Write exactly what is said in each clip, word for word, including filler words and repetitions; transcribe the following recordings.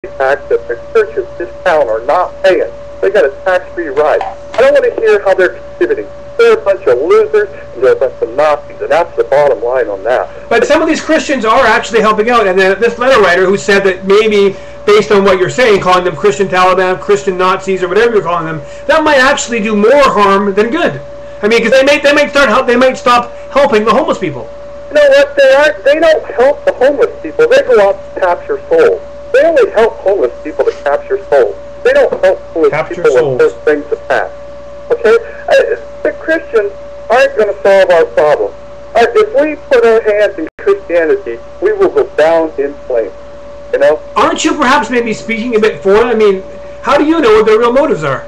tax that the churches in this town are not paying. They got a tax-free ride. I don't want to hear how they're contributing. They're a bunch of losers, and they're a bunch of Nazis, and that's the bottom line on that. But some of these Christians are actually helping out, and then this letter writer who said that maybe, based on what you're saying, calling them Christian Taliban, Christian Nazis, or whatever you're calling them, that might actually do more harm than good. I mean, because they might they might start help, they might stop helping the homeless people. You know what? They aren't. They don't help the homeless people. They go out to capture souls. They only help homeless people to capture souls. They don't help homeless Capture people souls. with those things to pass. Okay? Uh, the Christians aren't going to solve our problem. Uh, if we put our hands in Christianity, we will go down in flames. You know? Aren't you perhaps maybe speaking a bit for it? I mean, how do you know what their real motives are?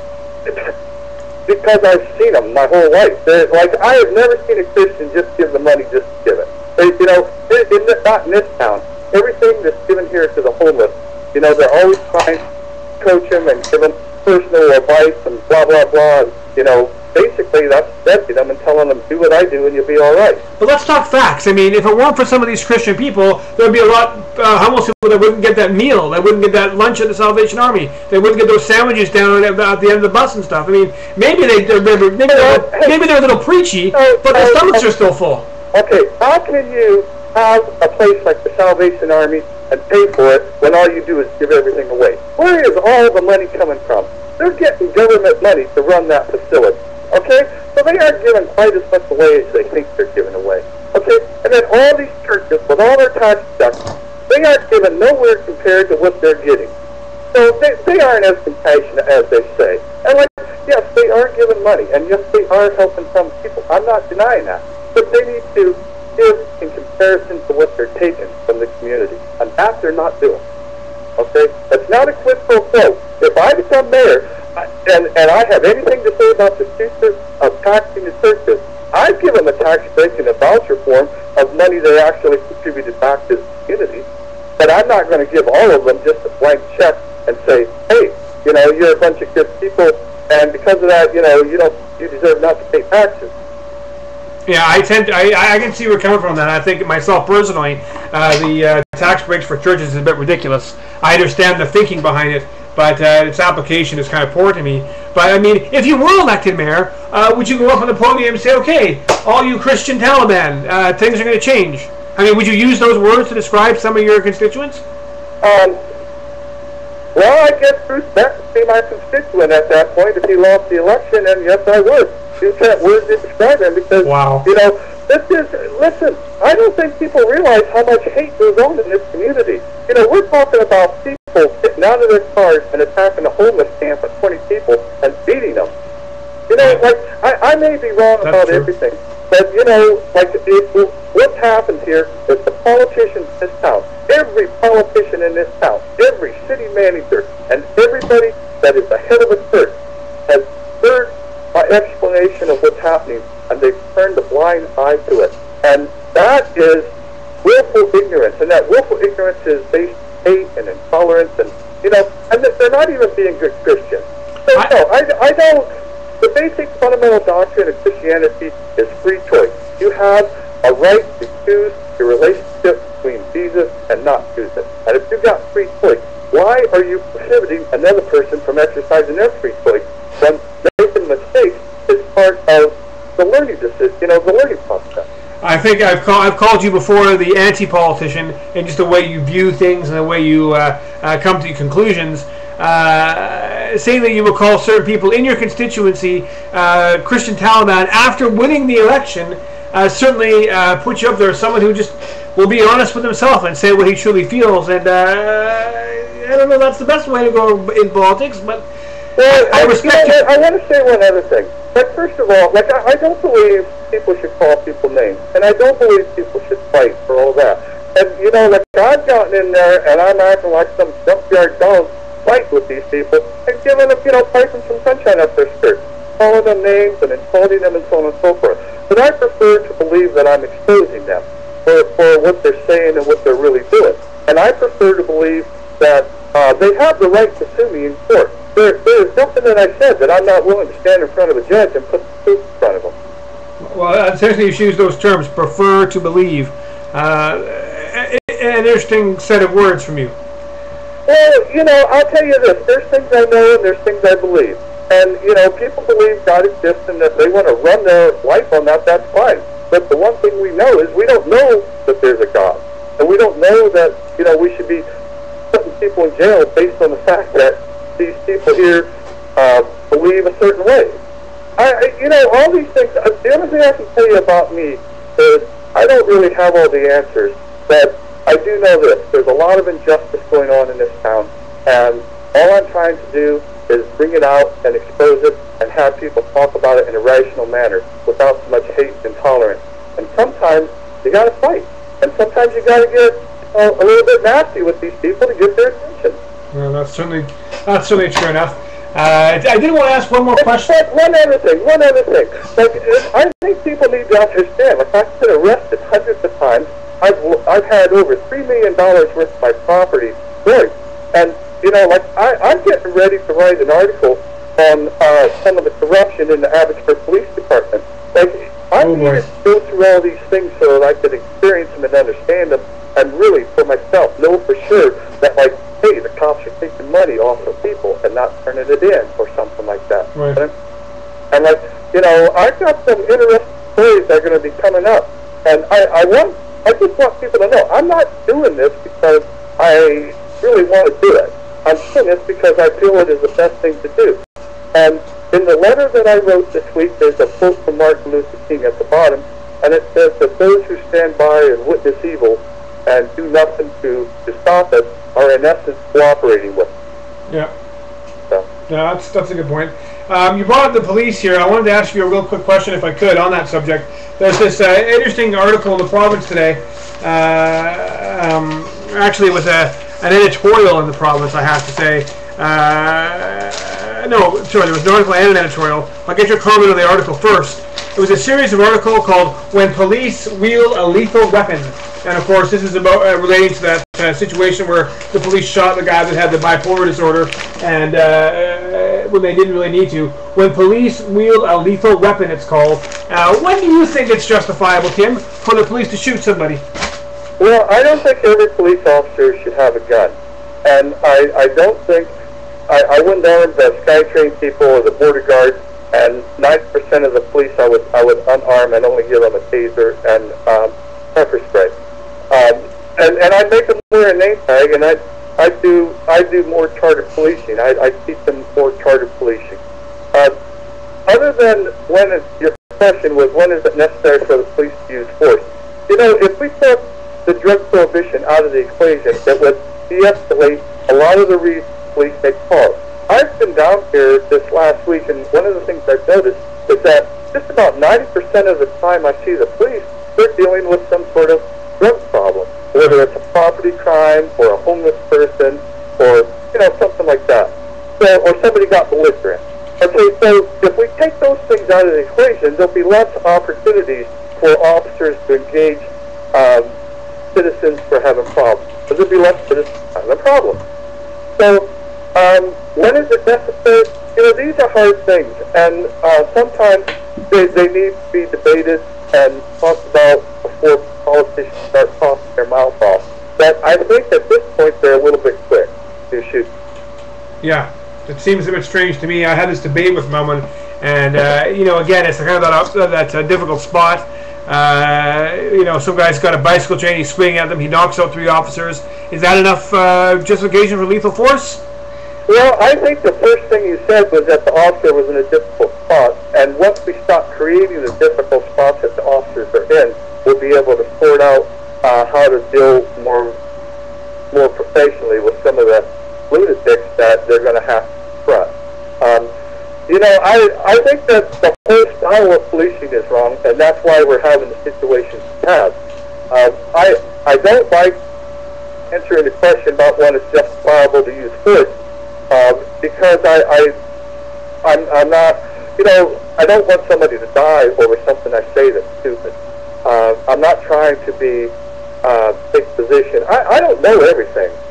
Because I've seen them my whole life. They're, like, I have never seen a Christian just give the money just to give it. They, you know, in, in, not in this town. Everything that's given here to the homeless, you know, they're always trying to coach them and give them personal advice and blah, blah, blah. And, you know, basically that's vetting them and telling them, do what I do and you'll be all right. But let's talk facts. I mean, if it weren't for some of these Christian people, there would be a lot of uh, homeless people that wouldn't get that meal, that wouldn't get that lunch at the Salvation Army, they wouldn't get those sandwiches down at, at the end of the bus and stuff. I mean, maybe, they, they're, maybe, they're, hey, maybe they're a little preachy, uh, but their uh, stomachs uh, are still full. Okay, how can you have a place like the Salvation Army and pay for it when all you do is give everything away? Where is all the money coming from? They're getting government money to run that facility. Okay? So they aren't giving quite as much away as they think they're giving away. Okay? And then all these churches, with all their tax deductions, they aren't giving nowhere compared to what they're getting. So they, they aren't as compassionate as they say. And like, yes, they are giving money, and yes, they are helping some people. I'm not denying that. But they need to give in comparison to what they're taking from the community. And that they're not doing. Okay? That's not a quid pro quo. If I become mayor, I, and, and I have anything to say about the future of taxing the churches, I'd give them a tax break and a voucher form of money they actually contributed back to the community. But I'm not going to give all of them just a blank check and say, hey, you know, you're a bunch of good people, and because of that, you know, you don't, you deserve not to pay taxes. Yeah, I tend to, I, I can see where you're coming from that. I think myself personally, uh, the uh, tax breaks for churches is a bit ridiculous. I understand the thinking behind it, but uh, its application is kind of poor to me. But I mean, if you were elected mayor, uh, would you go up on the podium and say, okay, all you Christian Taliban, uh, things are going to change? I mean, would you use those words to describe some of your constituents? Um, well, I guess Bruce Beck would be my constituent at that point if he lost the election, and yes, I would. Use that word to describe him because, wow. you know, this is, listen, I don't think people realize how much hate goes on in this community. You know, we're talking about people getting out of their cars and attacking a homeless camp of twenty people and beating them. You know, like, I, I may be wrong That's about true. everything, but, you know, like, it, what's happened here is the politicians in this town, every politician in this town, every city manager, and everybody that is the head of a church has heard my explanation of what's happening, and they've turned a blind eye to it. And that is willful ignorance, and that willful ignorance is based on hate and intolerance, and, you know, and they're not even being good Christians. So, I, no, I, I don't, the basic fundamental doctrine of Christianity is free choice. You have a right to choose your relationship between Jesus and not choose it. And if you've got free choice, why are you prohibiting another person from exercising their free choice when making mistakes is part of the learning decision, you know, the learning process? I think I've, call, I've called you before the anti-politician, and just the way you view things and the way you uh, uh, come to conclusions. Uh, saying that you will call certain people in your constituency uh, Christian Taliban after winning the election uh, certainly uh, puts you up there as someone who just will be honest with himself and say what he truly feels. And uh, I don't know if that's the best way to go in politics, but well, I, I respect you. Know, you. I want to say one other thing. Like, first of all, like I, I don't believe people should call people names, and I don't believe people should fight for all that. And you know, like I've gotten in there and I'm acting like some junkyard dog fight with these people and giving them, you know, piping some sunshine up their skirt, calling them names and insulting them and so on and so forth. But I prefer to believe that I'm exposing them for, for what they're saying and what they're really doing. And I prefer to believe that uh, they have the right to sue me in court. There, there is nothing that I said that I'm not willing to stand in front of a judge and put the proof in front of them. Well, essentially you use those terms, prefer to believe. Uh, an interesting set of words from you. Well, you know, I'll tell you this. There's things I know and there's things I believe. And, you know, people believe God exists and that they want to run their life on that, that's fine. But the one thing we know is we don't know that there's a God. And we don't know that, you know, we should be putting people in jail based on the fact that these people here uh, believe a certain way. I, I, you know, all these things, uh, the only thing I can tell you about me is I don't really have all the answers, but I do know this. There's a lot of injustice going on in this town, and all I'm trying to do is bring it out and expose it and have people talk about it in a rational manner without so much hate and intolerance. And sometimes you got to fight, and sometimes you got to get uh, a little bit nasty with these people to get their attention. Well, that's certainly that's certainly true enough. Uh, I did want to ask one more question. Like one other thing, one other thing. Like, I think people need to understand. Like, I've been arrested hundreds of times. I've I've had over three million dollars worth of my property destroyed, and you know, like I, I'm getting ready to write an article on uh, some of the corruption in the Abbotsford Police Department. Like, I oh, needed to go through all these things so that I could experience them and understand them, and really, for myself, know for sure that, like, hey, the cops are taking money off of people and not turning it in, or something like that. Right. And, and like, you know, I've got some interesting stories that are going to be coming up, and I, I want, I just want people to know I'm not doing this because I really want to do it. I'm doing this because I feel it is the best thing to do. And in the letter that I wrote this week, there's a quote from Martin Luther King at the bottom, and it says that those who stand by and witness evil and do nothing to, to stop it are in essence cooperating with it. Yeah. So. Yeah, that's, that's a good point. Um, you brought up the police here. I wanted to ask you a real quick question, if I could, on that subject. There's this uh, interesting article in the province today. Uh, um, actually, it was a, an editorial in the province, I have to say. Uh, no, sorry, there was an article and an editorial. I'll get your comment on the article first. It was a series of articles called "When Police Wield a Lethal Weapon," and of course, this is about uh, relating to that uh, situation where the police shot the guy that had the bipolar disorder, and uh, when they didn't really need to. When police wield a lethal weapon, it's called. Uh, when do you think it's justifiable, Kim, for the police to shoot somebody? Well, I don't think every police officer should have a gun, and I, I don't think I, I wouldn't arm the SkyTrain people or the border guards. And ninety percent of the police, I would I would unarm and only give them a taser and um, pepper spray. Um, and and I make them wear a name tag, and I I do I do more charter policing. I, I teach them more charter policing. Uh, other than when it, your question was when is it necessary for the police to use force? You know, if we took the drug prohibition out of the equation, it would de-escalate a lot of the reasons police make calls. I've been down here this last week, and one of the things I've noticed is that just about ninety percent of the time I see the police, they're dealing with some sort of drug problem, whether it's a property crime or a homeless person or, you know, something like that, so, or somebody got belligerent. Okay, so if we take those things out of the equation, there'll be less opportunities for officers to engage um, citizens for having problems, because there'll be less citizens having a problem. So, Um, when is it necessary? You know, these are hard things, and uh, sometimes they, they need to be debated and talked about before politicians start talking their mouth off. But I think at this point they're a little bit quick to shoot. Yeah, it seems a bit strange to me. I had this debate with Melman, and uh, you know, again, it's kind of that that uh, difficult spot. Uh, you know, some guy's got a bicycle chain, he's swinging at them, he knocks out three officers. Is that enough uh, justification for lethal force? Well, I think the first thing you said was that the officer was in a difficult spot, and once we stop creating the difficult spots that the officers are in, we'll be able to sort out uh, how to deal more more professionally with some of the lunatics that they're going to have to confront. Um, you know, I, I think that the whole style of policing is wrong, and that's why we're having the situations we have. Uh, I, I don't like answering the question about when it's justifiable to use force. Um, because I, I, I'm, I'm not, you know, I don't want somebody to die over something I say that's stupid. Uh, I'm not trying to be, uh, take position. I, I don't know everything.